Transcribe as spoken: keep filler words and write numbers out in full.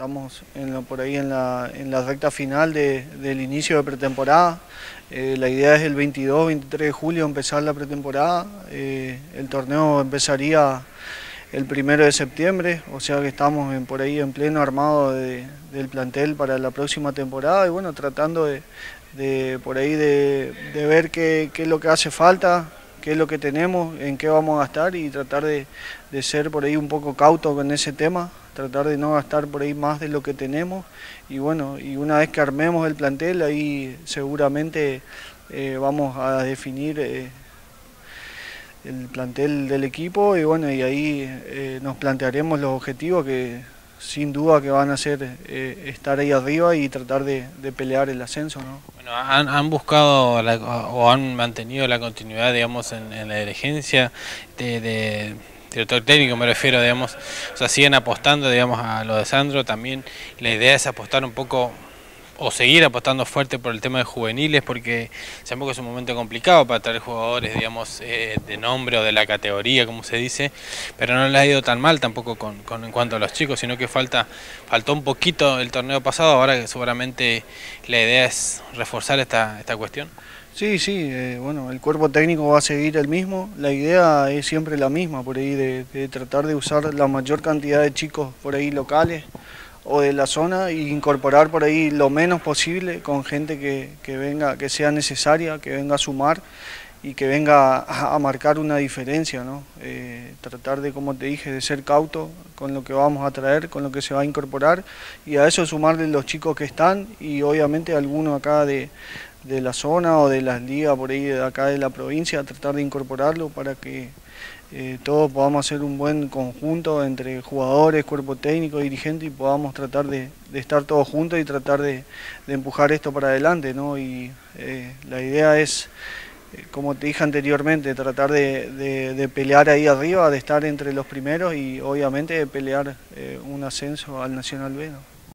estamos en lo, por ahí en la, en la recta final de, del inicio de pretemporada. Eh, la idea es el veintidós, veintitrés de julio empezar la pretemporada. Eh, el torneo empezaría el primero de septiembre, o sea que estamos en, por ahí en pleno armado de, del plantel para la próxima temporada y bueno, tratando de, de por ahí de, de ver qué, qué es lo que hace falta, qué es lo que tenemos, en qué vamos a gastar y tratar de, de ser por ahí un poco cauto con ese tema, tratar de no gastar por ahí más de lo que tenemos y bueno, y una vez que armemos el plantel ahí seguramente eh, vamos a definir eh, el plantel del equipo y bueno, y ahí eh, nos plantearemos los objetivos que sin duda que van a ser eh, estar ahí arriba y tratar de, de pelear el ascenso, ¿no? Bueno, han, han buscado la, o han mantenido la continuidad, digamos, en, en la dirigencia de, de director técnico, me refiero, digamos, o sea, siguen apostando, digamos, a lo de Sandro también. La idea es apostar un poco o seguir apostando fuerte por el tema de juveniles, porque sabemos que es un momento complicado para traer jugadores, digamos, eh, de nombre o de la categoría, como se dice, pero no les ha ido tan mal tampoco con, con en cuanto a los chicos, sino que falta faltó un poquito el torneo pasado, ahora que seguramente la idea es reforzar esta, esta cuestión. Sí, sí, eh, bueno, el cuerpo técnico va a seguir el mismo, la idea es siempre la misma, por ahí de, de tratar de usar la mayor cantidad de chicos por ahí locales o de la zona e incorporar por ahí lo menos posible con gente que, que venga, que sea necesaria, que venga a sumar y que venga a, a marcar una diferencia, ¿no? Eh, tratar de, como te dije, de ser cauto con lo que vamos a traer, con lo que se va a incorporar y a eso sumarle los chicos que están y obviamente algunos acá de, de la zona o de las ligas por ahí de acá de la provincia, tratar de incorporarlo para que Eh, todos podamos hacer un buen conjunto entre jugadores, cuerpo técnico, dirigente y podamos tratar de, de estar todos juntos y tratar de, de empujar esto para adelante, ¿no? Y eh, la idea es, eh, como te dije anteriormente, tratar de, de, de pelear ahí arriba, de estar entre los primeros y obviamente de pelear eh, un ascenso al Nacional B, ¿no?